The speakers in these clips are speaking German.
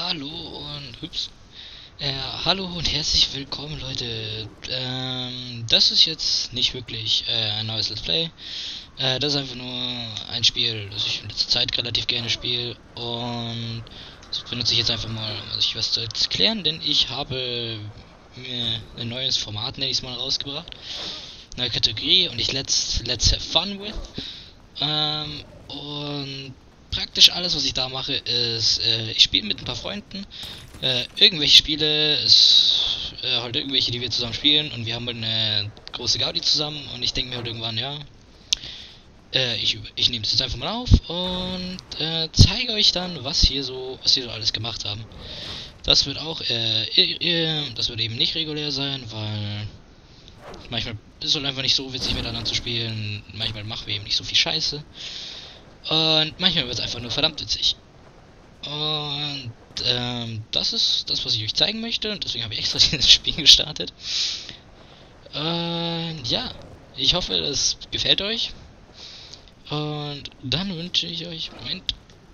Hallo und hups. Hallo und herzlich willkommen, Leute. Das ist jetzt nicht wirklich ein neues Let's Play. Das ist einfach nur ein Spiel, das ich in letzter Zeit relativ gerne spiele. Und das benutze ich jetzt einfach mal, um euch was zu erklären, denn ich habe mir ein neues Format, nenne ich es mal, rausgebracht. Neue Kategorie und Let's have fun with. Und praktisch alles, was ich da mache, ist, ich spiele mit ein paar Freunden, irgendwelche Spiele, halt irgendwelche, die wir zusammen spielen, und wir haben halt eine große Gaudi zusammen, und ich denke mir halt irgendwann, ja, ich nehme es jetzt einfach mal auf und zeige euch dann, was wir so alles gemacht haben. Das wird auch, das wird eben nicht regulär sein, weil manchmal ist es halt einfach nicht so witzig miteinander zu spielen, manchmal machen wir eben nicht so viel Scheiße. Und manchmal wird es einfach nur verdammt witzig. Und das ist das, was ich euch zeigen möchte. Und deswegen habe ich extra dieses Spiel gestartet. Ja, ich hoffe, das gefällt euch. Und dann wünsche ich euch... Moment.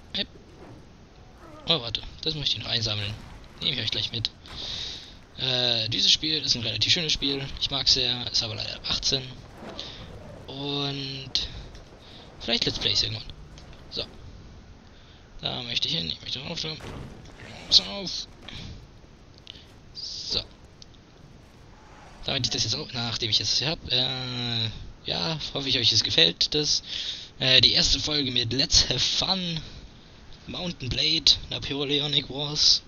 Oh, warte. Das möchte ich noch einsammeln. Nehme ich euch gleich mit. Dieses Spiel ist ein relativ schönes Spiel. Ich mag es sehr. Ist aber leider ab 18. Und... vielleicht Let's Plays irgendwann. So. Da möchte ich hin. Ich möchte raufschauen. Pass auf. So. Damit ich das jetzt auch, nachdem ich das hier habe, ja, hoffe ich euch es gefällt. Das, die erste Folge mit Let's Have Fun, Mountain Blade, Napoleonic Wars.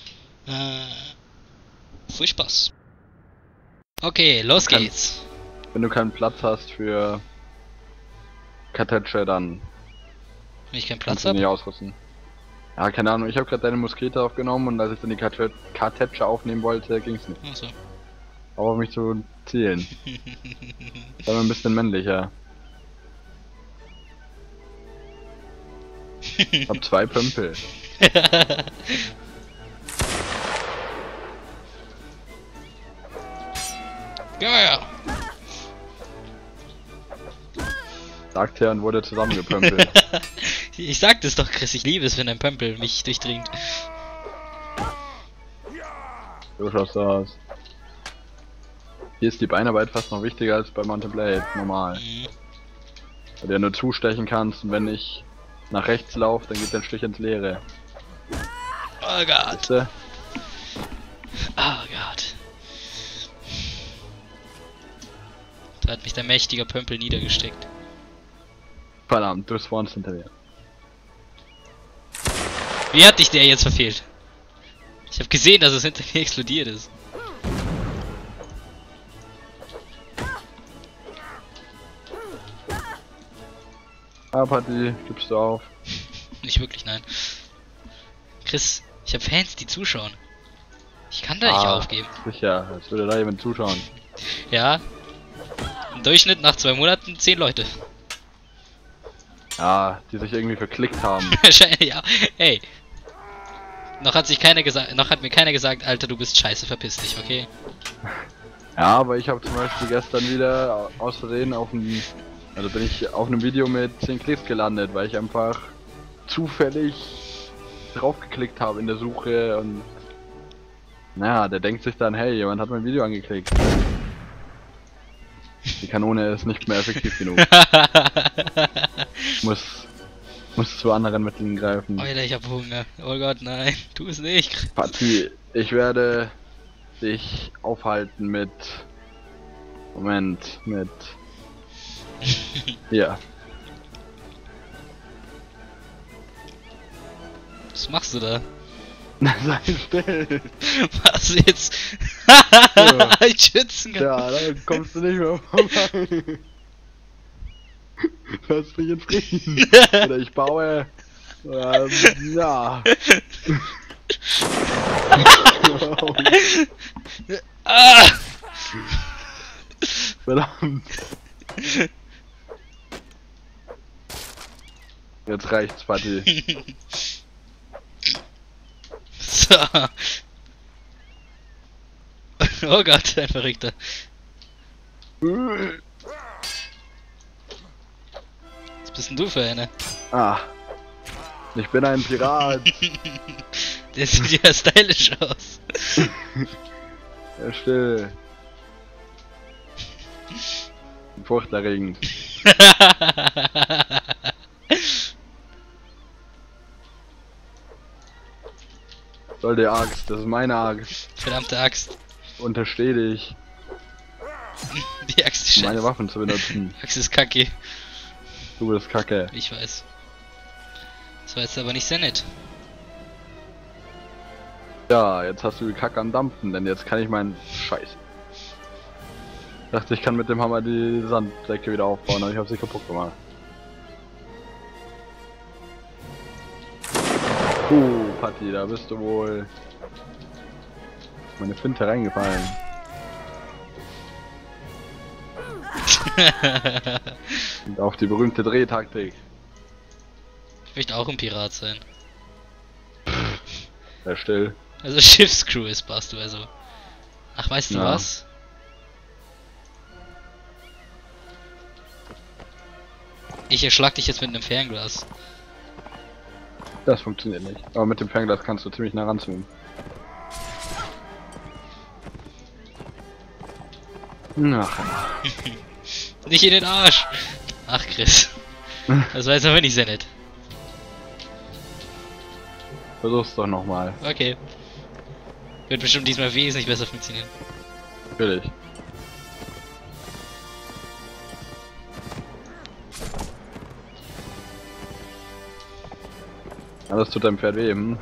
Viel Spaß. Okay, los geht's. Wenn du keinen Platz hast für Kartätsche, dann Wenn ich keinen Platz kannst du habe. nicht ausrüsten. Ja, keine Ahnung, ich habe gerade deine Muskete aufgenommen und als ich dann die Kartätsche aufnehmen wollte, ging's nicht. Achso. Aber auf mich zu zielen. Sei mal ein bisschen männlicher. Ich hab 2 Pömpel. Ja. Sagt er und wurde zusammengepömpelt. Ich sagte es doch, Chris, ich liebe es, wenn ein Pömpel mich durchdringt. So schaut's aus. Hier ist die Beinarbeit fast noch wichtiger als bei Mountain Blade, normal. Weil du ja nur zustechen kannst und wenn ich nach rechts laufe, dann geht der Stich ins Leere. Oh Gott. Weißt du? Oh Gott. Da hat mich der mächtige Pömpel niedergestreckt. Verdammt, du spawnst hinter mir. Wie hat dich der jetzt verfehlt? Ich habe gesehen, dass es hinter mir explodiert ist. Ah, Party, gibst du auf. Nicht wirklich, nein. Chris, ich habe Fans, die zuschauen. Ich kann da nicht aufgeben. Sicher, als würde da jemand zuschauen. Ja. Im Durchschnitt nach 2 Monaten 10 Leute. Ja, die sich irgendwie verklickt haben. Wahrscheinlich, ja. Hey. Noch hat mir keiner gesagt, Alter, du bist scheiße, verpiss dich, okay? Ja, aber ich habe zum Beispiel gestern wieder aus Versehen bin ich auf einem Video mit 10 Klicks gelandet, weil ich einfach zufällig draufgeklickt habe in der Suche und naja, der denkt sich dann, hey, jemand hat mein Video angeklickt. Die Kanone ist nicht mehr effektiv genug. muss zu anderen Mitteln greifen. Alter, ich hab Hunger. Oh Gott, nein, tu es nicht. Patti, ich werde dich aufhalten mit... Moment, mit... Ja. Was machst du da? Sei still! Was jetzt? Ein Schützen. Ja, da kommst du nicht mehr vorbei. Lass mich in Frieden. Oder ich baue... ja. Ah! Verdammt. Jetzt reicht's, Patti. So. Oh Gott, ein Verrückter. Was bist denn du für eine? Ah. Ich bin ein Pirat. Der sieht ja stylisch aus. Ja, still. Furchterregend. Soll die Axt, das ist meine Axt. Verdammte Axt. Untersteh dich, Die Axt ist meine scheiße. Waffen zu benutzen. Die Axt ist kacke. Du bist kacke. Ich weiß. Das war jetzt aber nicht sehr nett. Ja, jetzt hast du die Kacke am Dampfen, denn jetzt kann ich meinen Scheiß. Dachte, ich kann mit dem Hammer die Sandsäcke wieder aufbauen, aber ich habe sie kaputt gemacht. Patti, da bist du wohl meine Finte reingefallen. Und auf die berühmte Drehtaktik. Ich möchte auch ein Pirat sein. Sehr still. Also Schiffscrew ist passt du also. Ach, weißt du Ja. was? Ich erschlag dich jetzt mit einem Fernglas. Das funktioniert nicht. Aber mit dem Fernglas kannst du ziemlich nah ranzoomen. Ach, Nicht in den Arsch! Ach, Chris. Das war jetzt aber nicht sehr nett. versuch's doch nochmal. Okay. Wird bestimmt diesmal wesentlich besser funktionieren. Natürlich. Alles tut deinem Pferd weh, hm?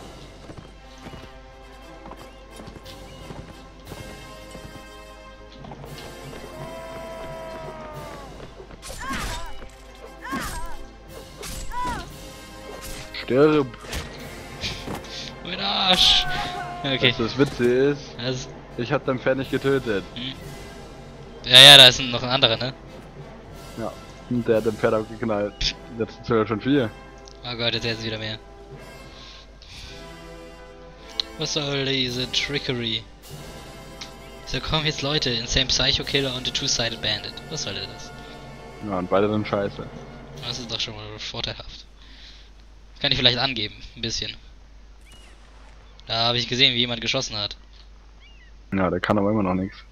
Stirb! Mein Arsch! Okay. Weißt du, das Witzige ist, Also, ich hab dein Pferd nicht getötet. ja, da ist noch ein anderer, ne? Ja. Und der hat dein Pferd abgeknallt. Jetzt sind sogar schon 4. Oh Gott, jetzt ist wieder mehr. Was soll diese Trickery? So kommen jetzt Leute, Insane Psycho Killer und The Two-Sided Bandit. Was soll denn das? Ja, und beide sind scheiße. Das ist doch schon mal vorteilhaft. Kann ich vielleicht angeben, ein bisschen. Da habe ich gesehen, wie jemand geschossen hat. Ja, der kann aber immer noch nichts.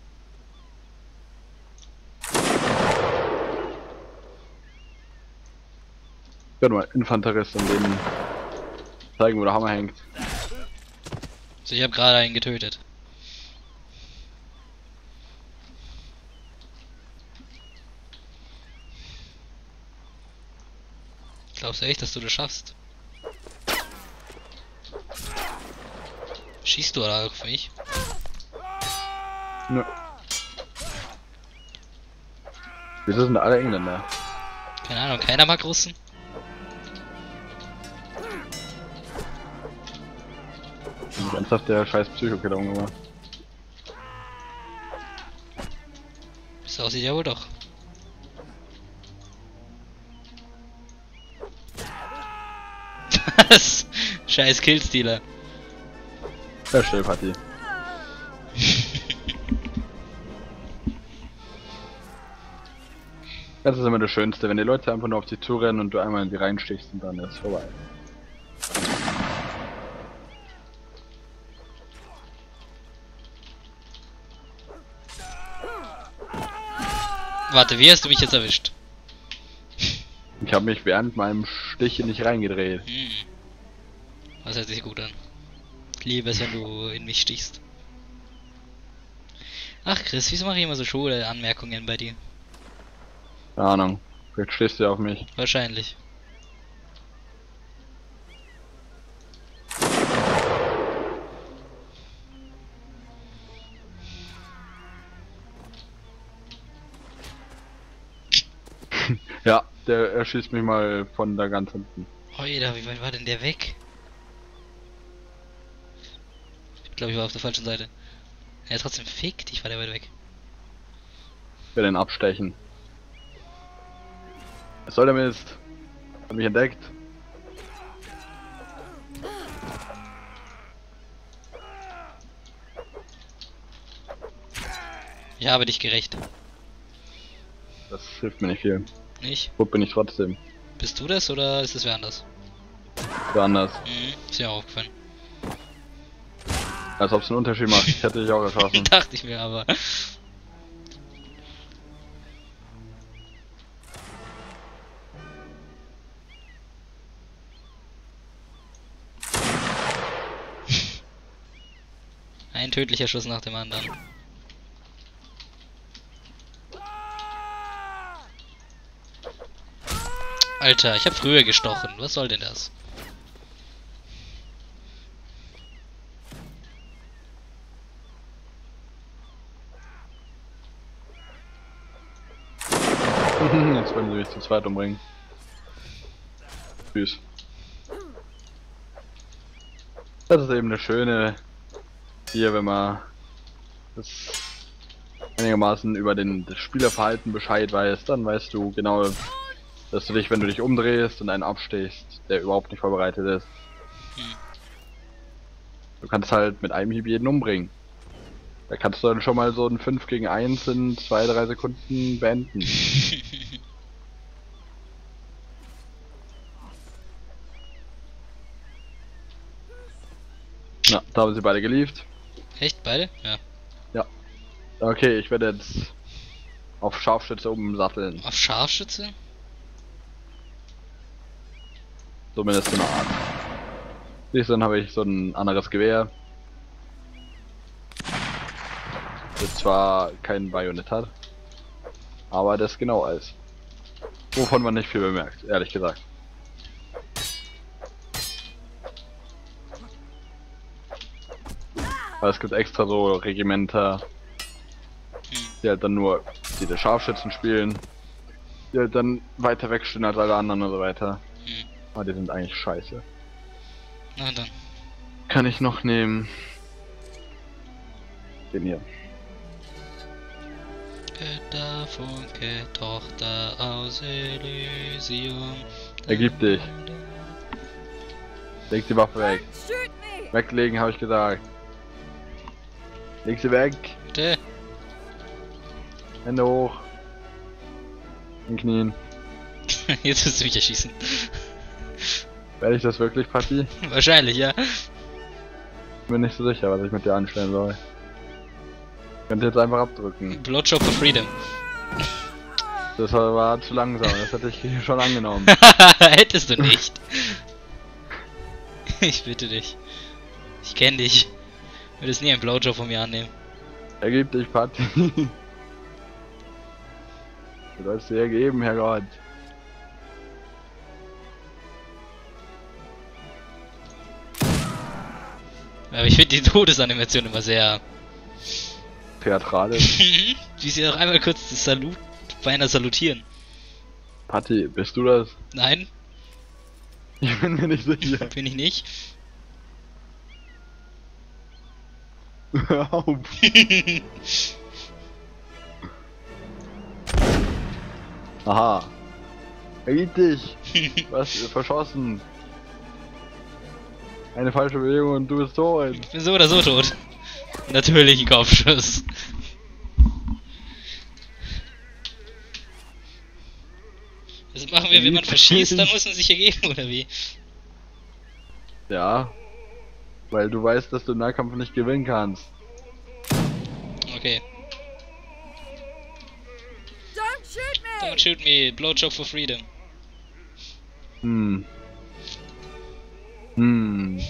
Ich werde mal Infanterist und denen zeigen, wo der Hammer hängt. So, ich habe gerade einen getötet. Glaubst du echt, dass du das schaffst? Schießt du oder auf mich? Nö. Wieso sind alle Engländer? Keine Ahnung, keiner mag Russen? Und ernsthaft der scheiß Psychokiller umgebracht. So aussieht ja wohl doch. Was? Scheiß Killstealer. Ja, Stillpartie. Das ist immer das Schönste, wenn die Leute einfach nur auf dich zurennen und du einmal in die reinstichst und dann ist es vorbei. Warte, wie hast du mich jetzt erwischt? Ich habe mich während meinem Stich nicht reingedreht. Hm. Das hört sich gut an. Ich liebe es, wenn du in mich stichst. Ach Chris, wieso mache ich immer so Schule-Anmerkungen bei dir? Keine Ahnung. Vielleicht stehst du ja auf mich. Wahrscheinlich. Ja, der erschießt mich mal von da ganz hinten. Oida, wie weit war denn der weg? Ich glaube, ich war auf der falschen Seite. Ja, trotzdem fick dich, war der weit weg. Ich will den abstechen. Was soll der Mist? Hat mich entdeckt. Ich habe dich gerecht. Das hilft mir nicht viel. Nicht? Gut bin ich trotzdem. Bist du das oder ist es wer anders? Für anders. Ist mir auch aufgefallen. Als ob es einen Unterschied macht. Ich hätte dich auch erschossen. Dachte ich mir aber. Ein tödlicher Schuss nach dem anderen. Alter, ich habe früher gestochen. Was soll denn das? Jetzt wollen sie mich zu zweit umbringen. Tschüss. Das ist eben eine schöne... Hier, wenn man das einigermaßen über das Spielerverhalten Bescheid weiß, dann weißt du genau, dass du dich, wenn du dich umdrehst und einen abstehst, der überhaupt nicht vorbereitet ist. Du kannst halt mit einem Hieb jeden umbringen. Da kannst du dann schon mal so ein 5 gegen 1 in 2-3 Sekunden beenden. Na, da haben sie beide geliefert. Echt? Beide? Ja. Ja. Okay, ich werde jetzt auf Scharfschütze umsatteln. Auf Scharfschütze? Zumindest so eine Art. Siehst du, dann habe ich so ein anderes Gewehr. Das zwar kein Bajonett hat, aber das genau ist. Wovon man nicht viel bemerkt, ehrlich gesagt. Aber es gibt extra so Regimenter, die halt dann nur diese Scharfschützen spielen, die halt dann weiter wegstehen als alle anderen und so weiter. Aber die sind eigentlich scheiße. Na dann. Kann ich noch nehmen? Den hier. Götterfunke, Tochter aus Elysium. Ergib dich. Leg die Waffe weg. Weglegen, habe ich gesagt. Leg sie weg. Bitte. Hände hoch. In Knien. Jetzt willst du mich erschießen. Werde ich das wirklich, Patti? Wahrscheinlich, ja. Bin nicht so sicher, was ich mit dir anstellen soll. Könnt ihr jetzt einfach abdrücken. Blowjob for Freedom. Das war zu langsam, das hätte ich schon angenommen. Hättest du nicht. Ich bitte dich. Ich kenne dich. Du würdest nie einen Blowjob von mir annehmen. Ergib dich, Patti. Du sollst dir ergeben, Herrgott. Aber ich finde die Todesanimation immer sehr... Theatralisch. Wie sie noch einmal kurz das Salut... beinahe salutieren. Patti, bist du das? Nein, Ich bin mir nicht sicher. bin ich nicht. Hör auf. Aha. Ergib dich. Was? Verschossen. Eine falsche Bewegung und du bist tot. Ich bin so oder so tot. Natürlich ein Kopfschuss. Das machen wir, wenn man verschießt, dann muss man sich ergeben, oder wie? Ja. Weil du weißt, dass du im Nahkampf nicht gewinnen kannst. Okay. Don't shoot me! Don't shoot me, blowjob for freedom. Hm. Hm.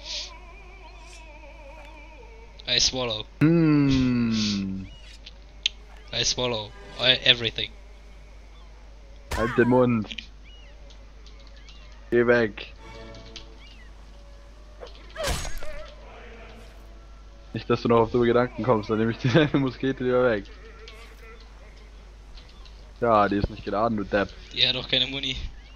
I swallow. Hm. I swallow. Everything. Halt den Mund. Geh weg. Nicht, dass du noch auf dumme Gedanken kommst, dann nehme ich dir deine Muskete lieber weg. Ja, die ist nicht geladen, du Depp. Die hat doch keine Muni.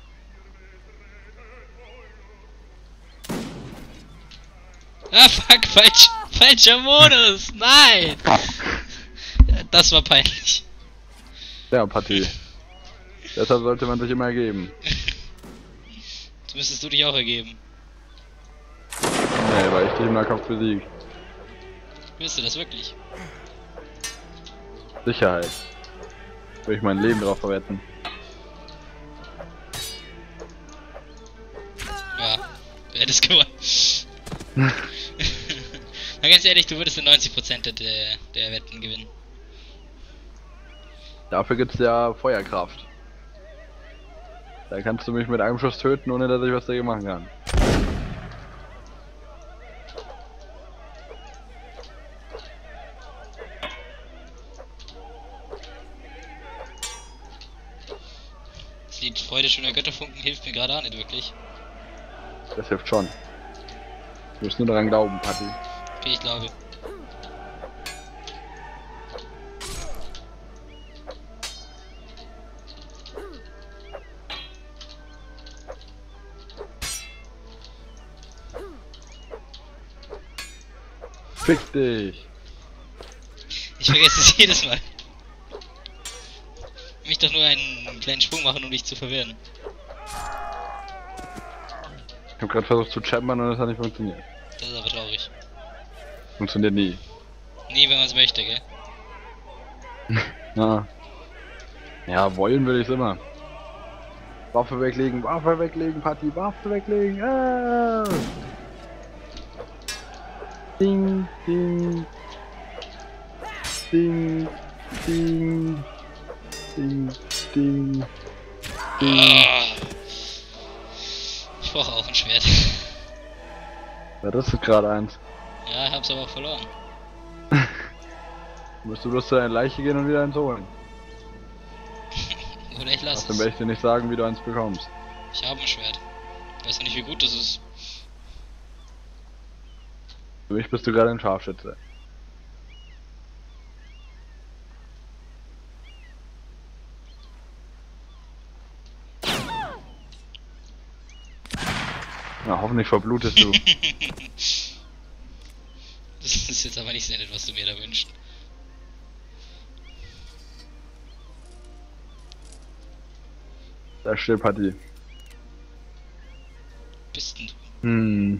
Ah, fuck, falscher Modus! Nein! Das war peinlich. Ja, Patti. Deshalb sollte man sich immer ergeben. Jetzt müsstest du dich auch ergeben. Nee, weil ich dich im Nahkampf besiegt. Willst du das wirklich? Sicherheit. Würde ich mein Leben drauf verwetten. Ja, du hättest gewonnen. Na ganz ehrlich, du würdest in 90% der Wetten gewinnen. Dafür gibt's ja Feuerkraft. Da kannst du mich mit einem Schuss töten, ohne dass ich was dagegen machen kann. Das Lied Freude schöner Götterfunken hilft mir gerade auch nicht wirklich. Das hilft schon. Du musst nur daran glauben, Patti. Okay, ich glaube. Fick dich! Ich vergesse es jedes Mal. Ich möchte doch nur einen kleinen Sprung machen, um dich zu verwirren. Ich hab gerade versucht zu chambern und es hat nicht funktioniert. Das ist aber traurig. Funktioniert nie. Nie, wenn man es möchte, gell? Ja. Ja, wollen will ich's immer. Waffe weglegen, Patti, Waffe weglegen. Ah! Ding, ding. Ding, ding. Ding, ding. Ding. Ah. Ich brauche auch ein Schwert. Ja, das ist gerade eins. Ja, hab's aber auch verloren. Musst du bloß zu deiner Leiche gehen und wieder eins holen. Oder ich lasse Dann es. werde ich dir nicht sagen, wie du eins bekommst. Ich habe ein Schwert. Weißt du nicht, wie gut das ist? Für mich bist du gerade ein Scharfschütze. Na, hoffentlich verblutest du. Das ist jetzt aber nicht sehr nett, was du mir da wünschst. Da steht Patti. Bist denn du? Hm.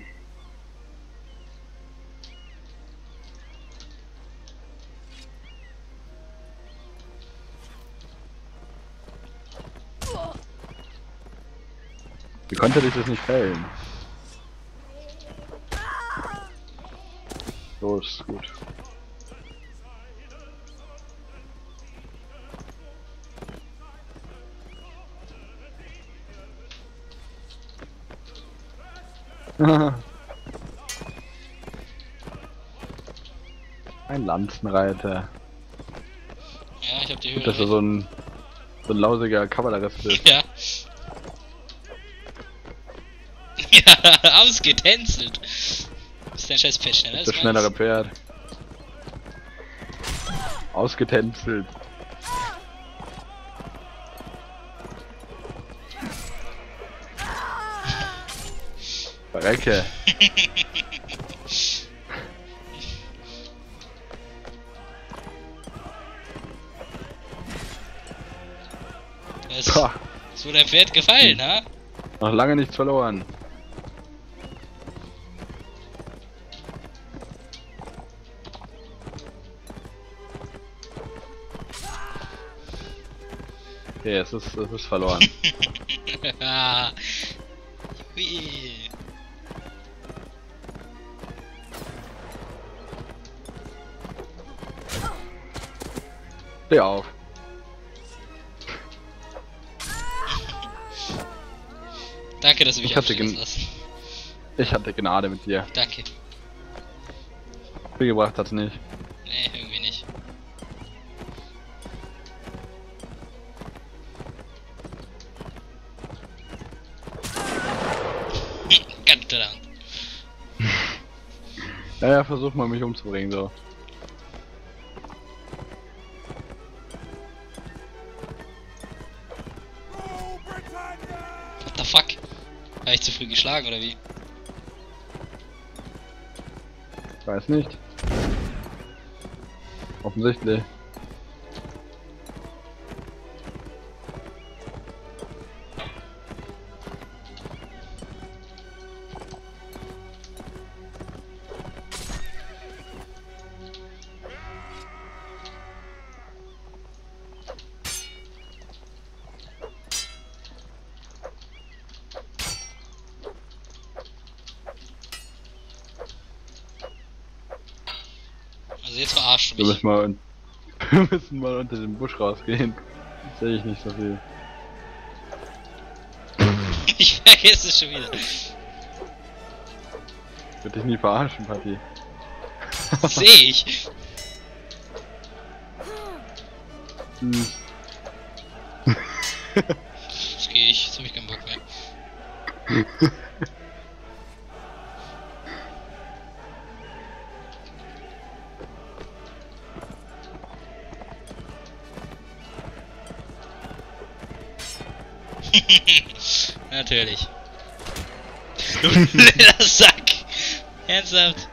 Wie konnte dich das nicht fällen? So ist gut. Ein Lanzenreiter. Ja, ich hab die Höhe. Dass er so ein lausiger Kavallerist ist. Ja. Ja, ausgetänzelt. Ist dein scheiß Pferd schneller als Das schnellere Pferd. Ausgetänzelt. Verrecke. Was? Pah, Ist wohl dein Pferd gefallen, ha? noch lange nichts verloren. Okay, es ist verloren. Hui. Steh auf. Danke, dass du mich Ich hatte aufstehen lassen. Ich hatte Gnade mit dir. Danke. Viel gebracht hat's nicht. Nee, irgendwie nicht. Ganz verdammt. Ja, versuch mal mich umzubringen, so. What the fuck? War ich zu früh geschlagen oder wie? Weiß nicht. Offensichtlich. Also jetzt verarscht du Wir mich. wir müssen mal unter den Busch rausgehen. Sehe ich nicht so viel. Ich vergesse es schon wieder. Würde dich nie verarschen, Patti. Sehe ich. Hm. Jetzt gehe ich. Jetzt habe ich keinen Bock mehr. Natürlich. Du blöder Sack! Ernsthaft?